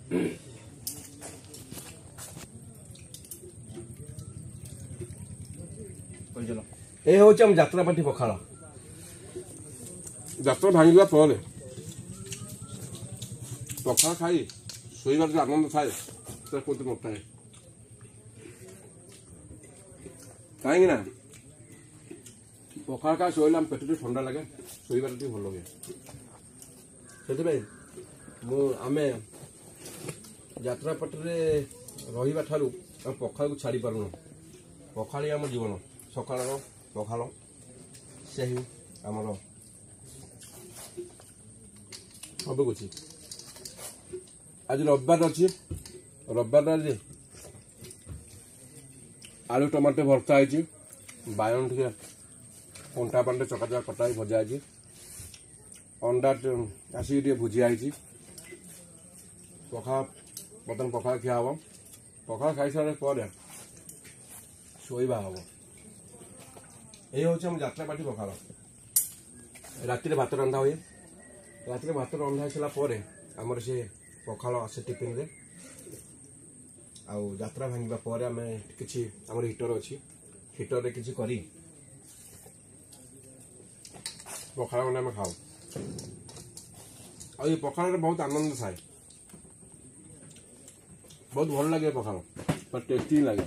ए हूँ आम जात्रा पार्टी पखाड़ जात्रा भांगा पर पखाड़ खाई शोबार जो आनंद थाए कौन नए कहीं पखाड़ खा शोले पेट टी ठंडा लगे शोबार भल लगे से आमे जात्रा पार्टी रही ठारू पखाड़ को छाड़ी पारुन पखाड़ी आम जीवन सकाल पखाड़ से आमर सब कुछ आज रविवार अच्छी रविवार आज आलू टमाटो भर्ता है बायन टे कंटा पांडे चका कटा भजा है अंडा आसिक भुजिया है पखाड़ बर्तन पखाड़ खिया हम पखाड़ खाई सारे शोबा हम ये हूँ आम जात्रा पार्टी पखाड़ राति भात रंधा हुए राति भात रंधा सारापर आमर से पखाड़ आसे टिफिन रे आउ जात्रा भांगा पर आम कि आमर हिटर अच्छी हिटर रे किसी करी पखाड़ मैंने आम खाऊ आ ये पखाड़ बहुत आनंद थाए बहुत भल लगे पखाड़ पर टेस्टी लगे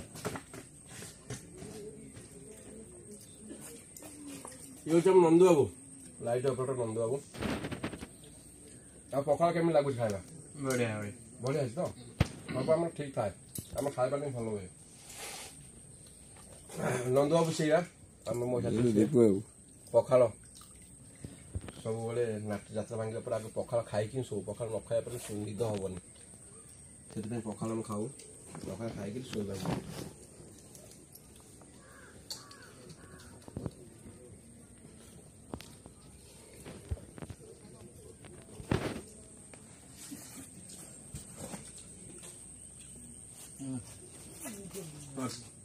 ये हम नंदू बाबू लाइट ऑपरेटर नंदू बाबू आ पखाड़ केमी लगुच खाइबा बढ़िया बढ़िया है तो सब आम ठीक थाए आम खाइबा नहीं भल हुए नंदू बाबू से मो पखाड़ सब जात्रा भांगा पर आगे पखाड़ खाई शो पखाड़ न खाया निद हेनी से पखाड़ हम खाऊ पखाड़ खाई शोबा बस